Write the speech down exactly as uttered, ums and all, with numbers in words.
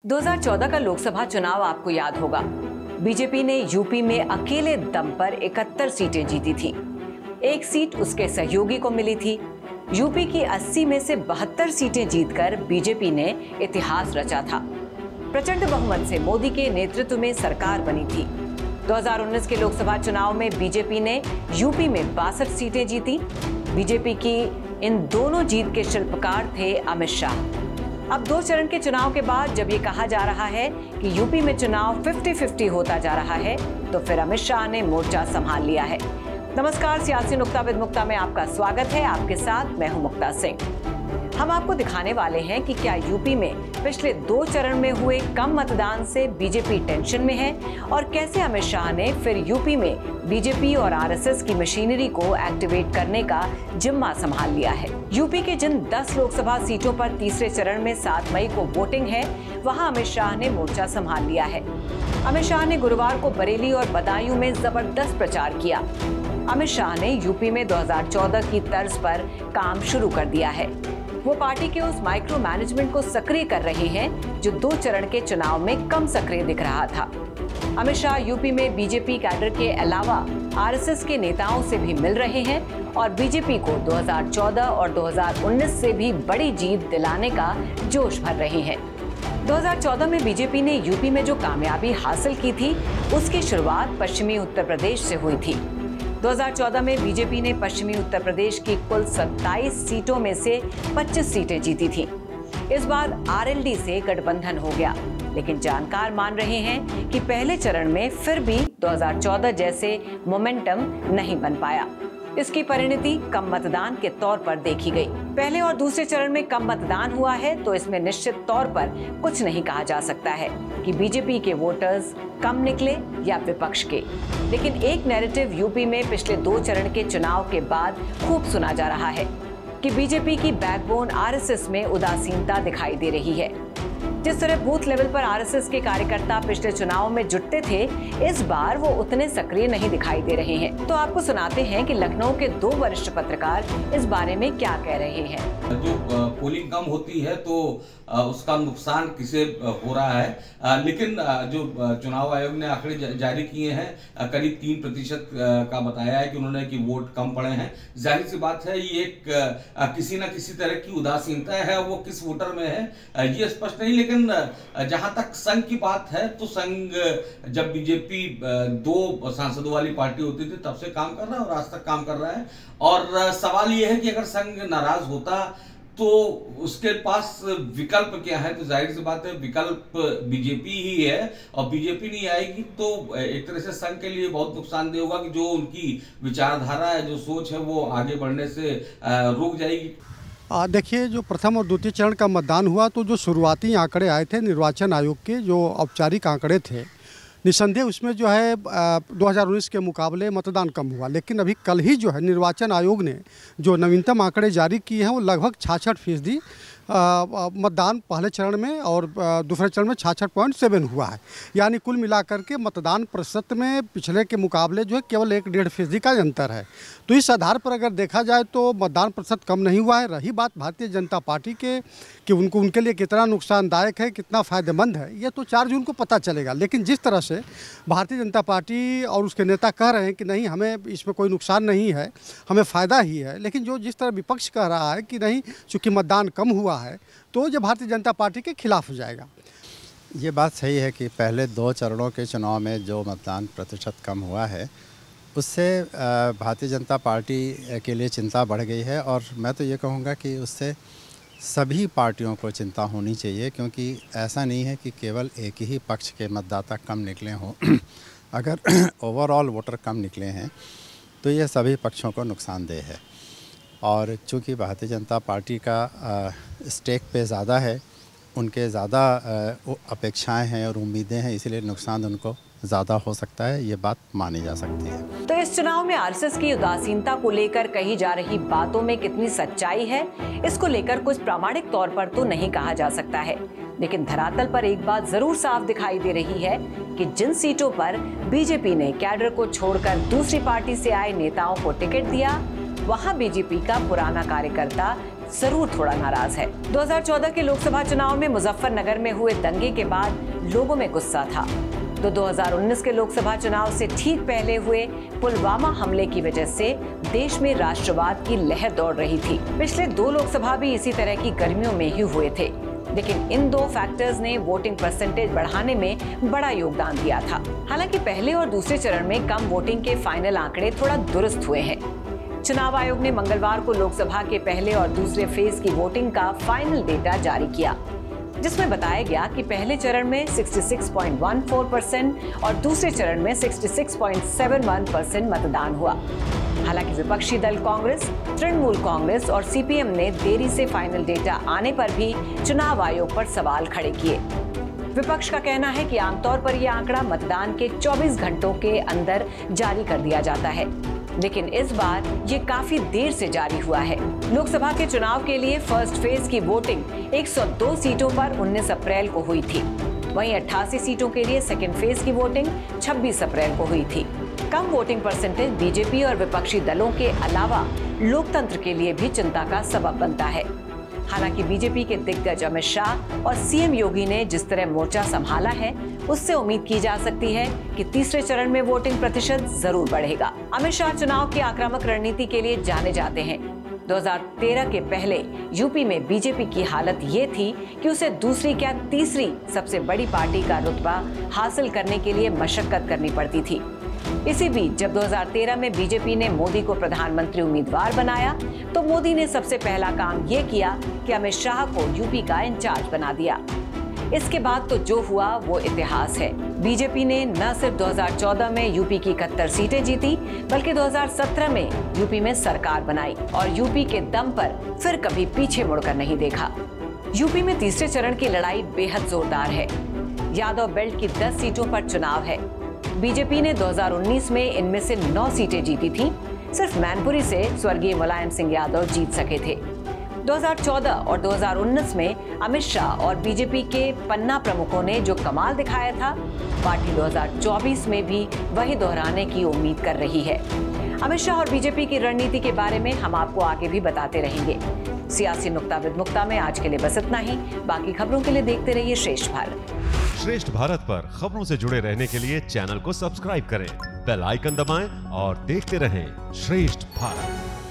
दो हज़ार चौदह का लोकसभा चुनाव आपको याद होगा। बीजेपी ने यूपी में अकेले दम पर इकहत्तर सीटें जीती थी। एक सीट उसके सहयोगी को मिली थी। यूपी की अस्सी में से बहत्तर सीटें जीतकर बीजेपी ने इतिहास रचा था। प्रचंड बहुमत से मोदी के नेतृत्व में सरकार बनी थी। दो हज़ार उन्नीस के लोकसभा चुनाव में बीजेपी ने यूपी में बासठ सीटें जीती। बीजेपी की इन दोनों जीत के शिल्पकार थे अमित शाह। अब दो चरण के चुनाव के बाद जब ये कहा जा रहा है कि यूपी में चुनाव पचास पचास होता जा रहा है, तो फिर अमित शाह ने मोर्चा संभाल लिया है। नमस्कार, सियासी नुक्ता विद मुक्ता में आपका स्वागत है। आपके साथ मैं हूं मुक्ता सिंह। हम आपको दिखाने वाले हैं कि क्या यूपी में पिछले दो चरण में हुए कम मतदान से बीजेपी टेंशन में है और कैसे अमित शाह ने फिर यूपी में बीजेपी और आरएसएस की मशीनरी को एक्टिवेट करने का जिम्मा संभाल लिया है। यूपी के जिन दस लोकसभा सीटों पर तीसरे चरण में सात मई को वोटिंग है, वहां अमित शाह ने मोर्चा संभाल लिया है। अमित शाह ने गुरुवार को बरेली और बदायूं में जबरदस्त प्रचार किया। अमित शाह ने यूपी में दो हज़ार चौदह की तर्ज पर काम शुरू कर दिया है। वो पार्टी के उस माइक्रो मैनेजमेंट को सक्रिय कर रहे हैं जो दो चरण के चुनाव में कम सक्रिय दिख रहा था। अमित शाह यूपी में बीजेपी कैडर के अलावा आरएसएस के नेताओं से भी मिल रहे हैं और बीजेपी को दो हज़ार चौदह और दो हज़ार उन्नीस से भी बड़ी जीत दिलाने का जोश भर रहे हैं। दो हज़ार चौदह में बीजेपी ने यूपी में जो कामयाबी हासिल की थी, उसकी शुरुआत पश्चिमी उत्तर प्रदेश से हुई थी। दो हज़ार चौदह में बीजेपी ने पश्चिमी उत्तर प्रदेश की कुल सत्ताईस सीटों में से पच्चीस सीटें जीती थीं। इस बार आरएलडी से गठबंधन हो गया, लेकिन जानकार मान रहे हैं कि पहले चरण में फिर भी दो हज़ार चौदह जैसे मोमेंटम नहीं बन पाया। इसकी परिणति कम मतदान के तौर पर देखी गई। पहले और दूसरे चरण में कम मतदान हुआ है, तो इसमें निश्चित तौर पर कुछ नहीं कहा जा सकता है कि बीजेपी के वोटर्स कम निकले या विपक्ष के। लेकिन एक नैरेटिव यूपी में पिछले दो चरण के चुनाव के बाद खूब सुना जा रहा है कि बीजेपी की बैकबोन आरएसएस में उदासीनता दिखाई दे रही है। जिस तरह बूथ लेवल पर आरएसएस के कार्यकर्ता पिछले चुनाव में जुटते थे, इस बार वो उतने सक्रिय नहीं दिखाई दे रहे हैं। तो आपको सुनाते हैं कि लखनऊ के दो वरिष्ठ पत्रकार इस बारे में क्या कह रहे हैं। जो पोलिंग कम होती है तो उसका नुकसान किसे हो रहा है, लेकिन जो चुनाव आयोग ने आंकड़े जारी किए हैं, करीब तीन प्रतिशत का बताया है कि उन्होंने कि वोट कम पड़े हैं। जाहिर सी बात है, ये एक किसी न किसी तरह की उदासीनता है। वो किस वोटर में है ये स्पष्ट नहीं, लेकिन जहां तक संघ की बात है तो संघ जब बीजेपी दो सांसदों वाली पार्टी होती थी तब से काम कर रहा है और आज तक काम कर रहा है। और सवाल यह है कि अगर संघ नाराज होता तो उसके पास विकल्प क्या है, तो जाहिर सी बात है विकल्प बीजेपी ही है। और बीजेपी नहीं आएगी तो एक तरह से संघ के लिए बहुत नुकसानदेह होगा कि जो उनकी विचारधारा है, जो सोच है, वो आगे बढ़ने से रुक जाएगी। देखिए, जो प्रथम और द्वितीय चरण का मतदान हुआ तो जो शुरुआती आंकड़े आए थे निर्वाचन आयोग के, जो औपचारिक आंकड़े थे, निसंदेह उसमें जो है दो हज़ार उन्नीस के मुकाबले मतदान कम हुआ। लेकिन अभी कल ही जो है निर्वाचन आयोग ने जो नवीनतम आंकड़े जारी किए हैं, वो लगभग छियासठ फीसदी मतदान पहले चरण में और दूसरे चरण में छियासठ पॉइंट सेवन हुआ है। यानी कुल मिलाकर के मतदान प्रतिशत में पिछले के मुकाबले जो है केवल एक डेढ़ फीसदी का अंतर है। तो इस आधार पर अगर देखा जाए तो मतदान प्रतिशत कम नहीं हुआ है। रही बात भारतीय जनता पार्टी के कि उनको उनके लिए कितना नुकसानदायक है, कितना फ़ायदेमंद है, ये तो चार जून को पता चलेगा। लेकिन जिस तरह से भारतीय जनता पार्टी और उसके नेता कह रहे हैं कि नहीं, हमें इसमें कोई नुकसान नहीं है, हमें फ़ायदा ही है, लेकिन जो जिस तरह विपक्ष कह रहा है कि नहीं, चूँकि मतदान कम हुआ है तो ये भारतीय जनता पार्टी के खिलाफ हो जाएगा। ये बात सही है कि पहले दो चरणों के चुनाव में जो मतदान प्रतिशत कम हुआ है, उससे भारतीय जनता पार्टी के लिए चिंता बढ़ गई है। और मैं तो ये कहूँगा कि उससे सभी पार्टियों को चिंता होनी चाहिए, क्योंकि ऐसा नहीं है कि केवल एक ही पक्ष के मतदाता कम निकले हों। अगर ओवरऑल वोटर कम निकले हैं तो ये सभी पक्षों को नुकसानदेह है। और चूँकि भारतीय जनता पार्टी का स्टेक पे ज़्यादा है, उनके ज़्यादा अपेक्षाएं हैं और उम्मीदें हैं, इसलिए नुकसान उनको ज़्यादा हो सकता है। ये बात मानी जा सकती है। तो इस चुनाव में आरएसएस की उदासीनता को लेकर कही जा रही बातों में कितनी सच्चाई है, इसको लेकर कुछ प्रामाणिक तौर पर तो नहीं कहा जा सकता है। लेकिन धरातल पर एक बात जरूर साफ दिखाई दे रही है कि जिन सीटों पर बीजेपी ने कैडर को छोड़कर दूसरी पार्टी से आए नेताओं को टिकट दिया, वहां बीजेपी का पुराना कार्यकर्ता जरूर थोड़ा नाराज है। दो हज़ार चौदह के लोकसभा चुनाव में मुजफ्फरनगर में हुए दंगे के बाद लोगों में गुस्सा था, तो दो हज़ार उन्नीस के लोकसभा चुनाव से ठीक पहले हुए पुलवामा हमले की वजह से देश में राष्ट्रवाद की लहर दौड़ रही थी। पिछले दो लोकसभा भी इसी तरह की गर्मियों में ही हुए थे, लेकिन इन दो फैक्टर्स ने वोटिंग परसेंटेज बढ़ाने में बड़ा योगदान दिया था। हालांकि पहले और दूसरे चरण में कम वोटिंग के फाइनल आंकड़े थोड़ा दुरुस्त हुए हैं। चुनाव आयोग ने मंगलवार को लोकसभा के पहले और दूसरे फेज की वोटिंग का फाइनल डेटा जारी किया, जिसमें बताया गया कि पहले चरण में छियासठ पॉइंट एक चार परसेंट और दूसरे चरण में छियासठ पॉइंट सात एक परसेंट मतदान हुआ। हालांकि विपक्षी दल कांग्रेस, तृणमूल कांग्रेस और सीपीएम ने देरी से फाइनल डेटा आने पर भी चुनाव आयोग पर सवाल खड़े किए। विपक्ष का कहना है कि आमतौर पर यह आंकड़ा मतदान के चौबीस घंटों के अंदर जारी कर दिया जाता है, लेकिन इस बार ये काफी देर से जारी हुआ है। लोकसभा के चुनाव के लिए फर्स्ट फेज की वोटिंग एक सौ दो सीटों पर उन्नीस अप्रैल को हुई थी। वहीं अट्ठासी सीटों के लिए सेकेंड फेज की वोटिंग छब्बीस अप्रैल को हुई थी। कम वोटिंग परसेंटेज बीजेपी और विपक्षी दलों के अलावा लोकतंत्र के लिए भी चिंता का सबब बनता है। हालांकि बीजेपी के दिग्गज अमित शाह और सीएम योगी ने जिस तरह मोर्चा संभाला है, उससे उम्मीद की जा सकती है कि तीसरे चरण में वोटिंग प्रतिशत जरूर बढ़ेगा। अमित शाह चुनाव की आक्रामक रणनीति के लिए जाने जाते हैं। दो हज़ार तेरह के पहले यूपी में बीजेपी की हालत ये थी कि उसे दूसरी क्या तीसरी सबसे बड़ी पार्टी का रुतबा हासिल करने के लिए मशक्कत करनी पड़ती थी। इसी बीच जब दो हज़ार तेरह में बीजेपी ने मोदी को प्रधानमंत्री उम्मीदवार बनाया, तो मोदी ने सबसे पहला काम ये किया कि अमित शाह को यूपी का इंचार्ज बना दिया। इसके बाद तो जो हुआ वो इतिहास है। बीजेपी ने न सिर्फ दो हज़ार चौदह में यूपी की इकहत्तर सीटें जीती, बल्कि दो हज़ार सत्रह में यूपी में सरकार बनाई और यूपी के दम पर फिर कभी पीछे मुड़कर नहीं देखा। यूपी में तीसरे चरण की लड़ाई बेहद जोरदार है। यादव बेल्ट की दस सीटों पर चुनाव है। बीजेपी ने दो हज़ार उन्नीस में इनमें से नौ सीटें जीती थी। सिर्फ मैनपुरी से स्वर्गीय मुलायम सिंह यादव जीत सके थे। दो हज़ार चौदह और दो हज़ार उन्नीस में अमित शाह और बीजेपी के पन्ना प्रमुखों ने जो कमाल दिखाया था, पार्टी दो हज़ार चौबीस में भी वही दोहराने की उम्मीद कर रही है। अमित शाह और बीजेपी की रणनीति के बारे में हम आपको आगे भी बताते रहेंगे। सियासी नुक्ता विदमुक्ता में आज के लिए बस इतना ही। बाकी खबरों के लिए देखते रहिए श्रेष्ठ भारत। श्रेष्ठ भारत पर खबरों से जुड़े रहने के लिए चैनल को सब्सक्राइब करें, बेल आइकन दबाएं और देखते रहें श्रेष्ठ भारत।